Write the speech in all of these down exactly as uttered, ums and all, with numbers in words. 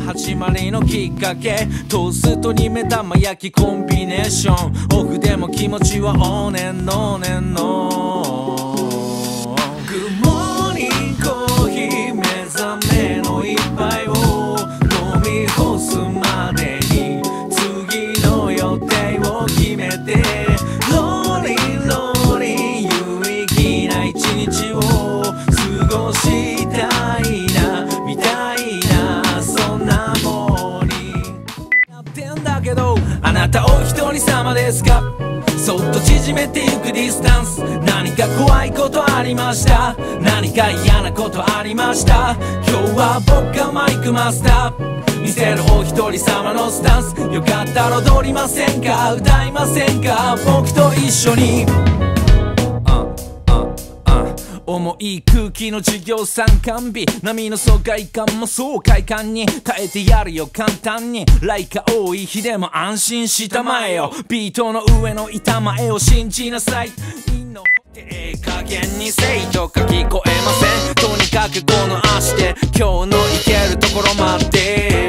始まりのきっかけ、トーストに目玉焼きコンビネーション、オフでも気持ちはオーネンノーネンノー。グッモーニングコーヒー、目覚めの一杯を飲み干すまでに次の予定を決めて、ローリンローリン有意義な一日を過ごしたいなみたいな、そんなモーニングやってんだけど、あなたお一人様ですか？そっと縮めてゆくディスタンス、何か怖いことありました？何か嫌なことありました？今日は僕がマイクマスター、見せるお一人様のスタンス、よかったら踊りませんか？歌いませんか？僕と一緒に重い空気の授業参観日、波の疎外感もそう快感に耐えてやるよ簡単に、ライカ多い日でも安心したまえよ、ビートの上の板前を信じなさい。いいのええ加減にせいとか聞こえません、とにかくこの足で今日の行けるところまで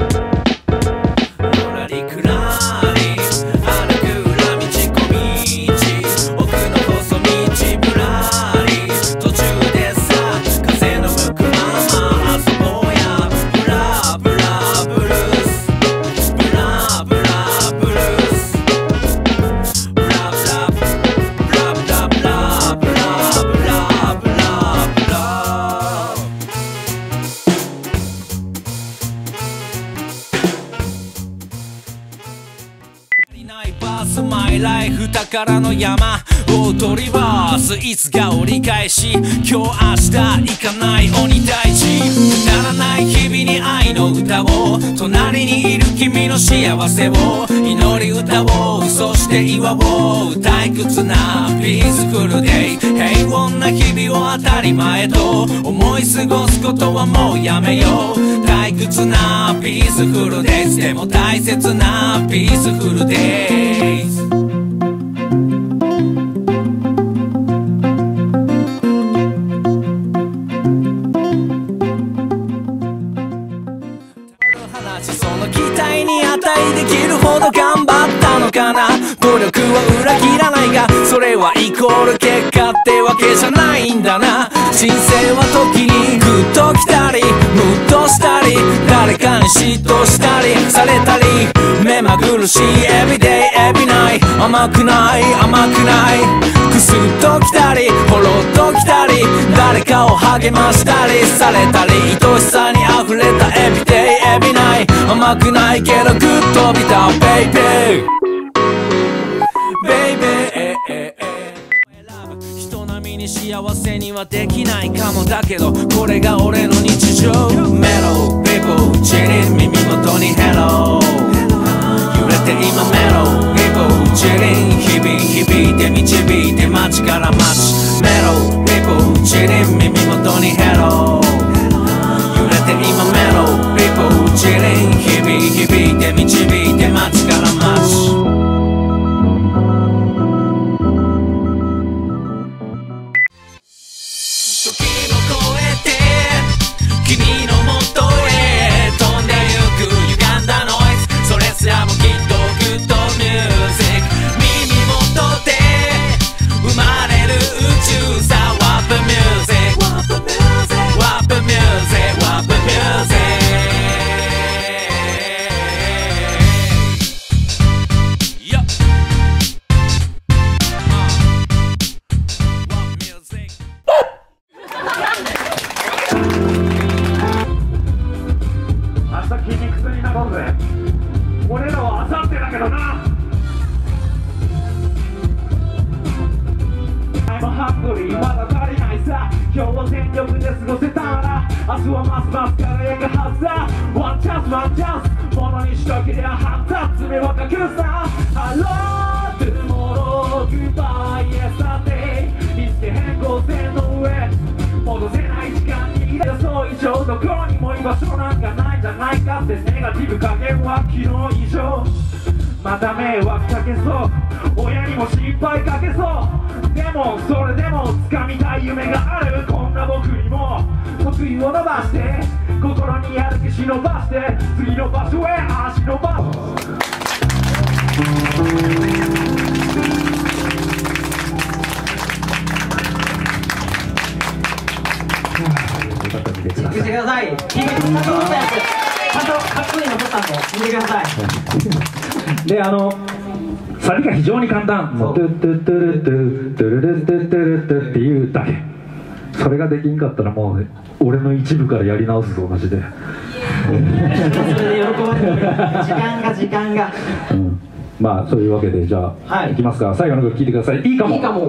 のらりくらり歩く裏道小道、奥の細道ぶらり途中でさ風の向くまま遊ぼうや、ブラブラブルースブラブラブルースブラブラブラブラブラブラブラブラブラないバースマイライフ宝の山オートリバース、いつか折り返し今日明日行かない鬼退治、くだらない日々に愛の歌を、隣にいる君の幸せを祈り歌おう、そして祝おう退屈なピースフルデイ、平穏な日々を当たり前と思い過ごすことはもうやめよう、退屈なピースフルデイズでも大切なピースフルデイズ。その期待に値できるほど頑張ったのかな、努力は裏切らないがそれはイコール結果ってわけじゃないんだな、人生は時にグッときたりムッとしたり、誰かに嫉妬したりされたり、目まぐるしいエビデイエビナイ、甘くない甘くない、くすっときたりほろっときたり、誰かを励ましたりされたり、愛しさに溢れたエビデイエビナイ、甘くないけどグッとびたベイベーベイベー、人並みに幸せにはできないかもだけど、これが俺の日常、メロビブチリン耳元にヘロ揺れて今メロビブチリン日々響いて導いて街から街、メロビブチリン耳元にヘロ揺れて今メロビブチリン日々響いて導いて街から街、時を超えて君のもとへ飛んでゆく歪んだノイズ、それすらもきっとグッドミュージック、耳元で生まれる宇宙さ、ワップミュージックワップミュージックワップミュージックワップミュージック俺らはあさってだけどな。I'm hungry まだ足りないさ、今日は全力で過ごせたら明日はますます輝くはずだ、ワンチャンスワンチャンスものにしとけりゃ発達爪はかくさ、 Hello tomorrow goodbye yesterday 日付変更線の上戻せない時間にそう以上どこにも居場所なんかないんじゃないかって、ネガティブ加減は昨日以上、また迷惑かけそう、親にも心配かけそう、でもそれでも掴みたい夢がある、こんな僕にも得意を伸ばして心にやる気忍ばして次の場所へ足伸ばすチェックしてください。ちゃんと撮ったやつ、ちゃんとかっこいいの撮ったんで見てください。 で、あのサビが非常に簡単。もうトゥトゥトゥルトゥトゥルルトゥトゥルトゥっていうだけ。それができんかったらもう俺の一部からやり直すと同じで。 それで喜ばれてる。時間が時間が。 うん、まあそういうわけでじゃあ、はい、いきますか。最後の曲聴いてください。いいかも。 いいかも。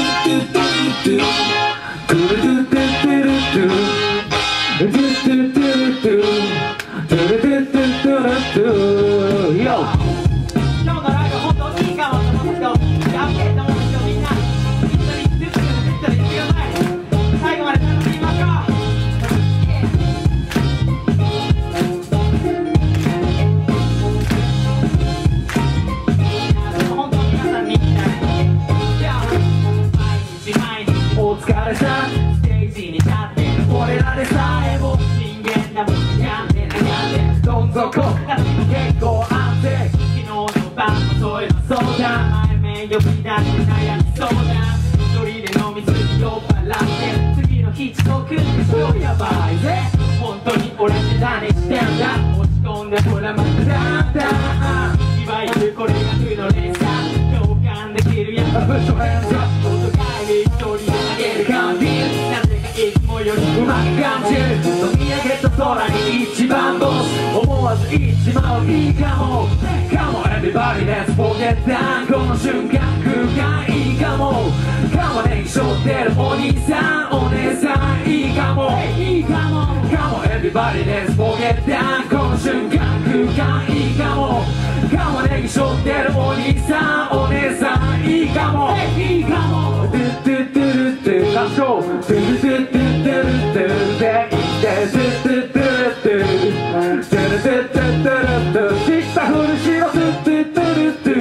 空に一番ボス思わず言っちまういいかも Come on everybody let's forget that この瞬間空間いいかも Come on ねしょってるお兄さんお姉さんいいかもいいかも Come on everybody let's forget that この瞬間空間いいかも Come on ねしょってるお兄さんお姉さんいいかもいいかもトゥトゥトゥルトゥ合唱トゥルトゥトゥトゥルトゥでいってトゥトゥトゥルトゥトゥルトゥトゥトゥルトゥ知ったふりしろトゥトゥトゥルトゥトゥルトゥトゥトゥルトゥトゥトゥ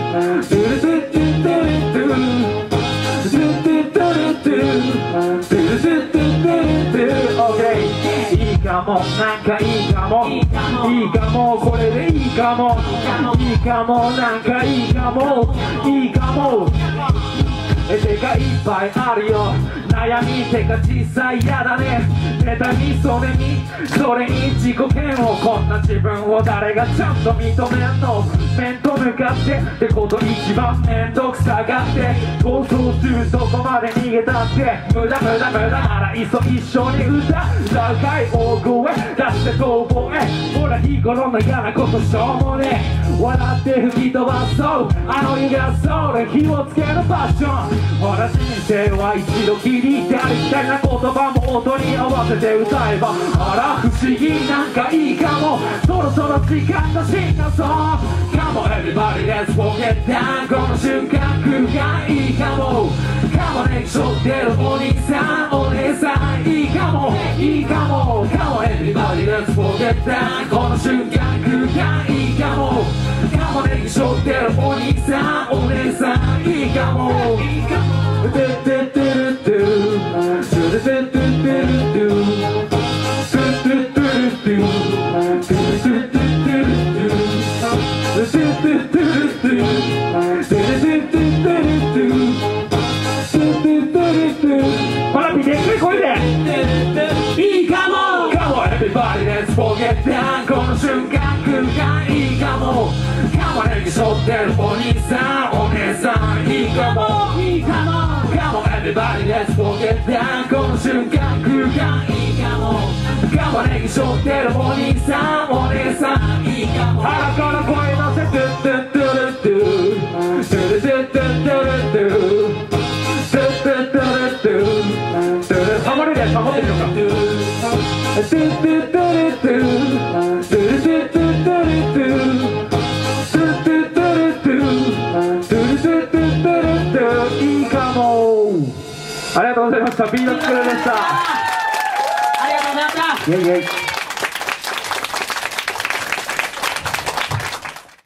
トゥトゥトゥルトゥトゥ OK いいかもなんかいいかもいいかもこれでいいかもいいかもなんかいいかもいいかも手がいっぱいあるよ悩みてか実際やだね妬みそれにそれに自己嫌悪こんな自分を誰がちゃんと認めんの面と向かってってこと一番面倒くさがって逃走中どこまで逃げたって無駄無駄無駄ならいっそ一緒に歌歌うかい大声出して逃亡へほら日頃の嫌なことしょうもね笑って吹き飛ばそうあの湯がそれ火をつけるパッションほら人生は一度きりでありきたりな言葉も音に合わせて歌えばあら不思議なんかいいかもそろそろ時間が進化そう Come on everybody let's forget that この瞬間空間いいかも Come on ねしょってるお兄さんお姉さんいいかもいいかも Come on everybody let's forget that この瞬間空間いいかも Come on ねしょってるお兄さんお姉さんいいかもいいかもトゥトゥトゥルトゥトゥルトゥトゥトゥルトゥトゥトゥトゥルトゥトゥトゥトゥルトゥトゥトゥほら見てくれこれでいいかも Come on everybody let's forget that この瞬間空間いいかも Come on ねぎしょってるお兄さんお姉さんいいかもいいかも Come on everybody let's forget that この瞬間空間いいかも Come on ねぎしょってるお兄さんお姉さんいいかも腹から声のせトゥトゥトゥルトゥトゥルトゥトゥトゥルトゥトゥトゥトゥルトゥハモれるやつハモってみようかトゥトゥトゥルトゥトゥトゥルトゥトゥトゥトゥトゥトゥいいかもありがとうございました。ピーナッツクルーでした。 ありがとうございました。 イェイイェイ。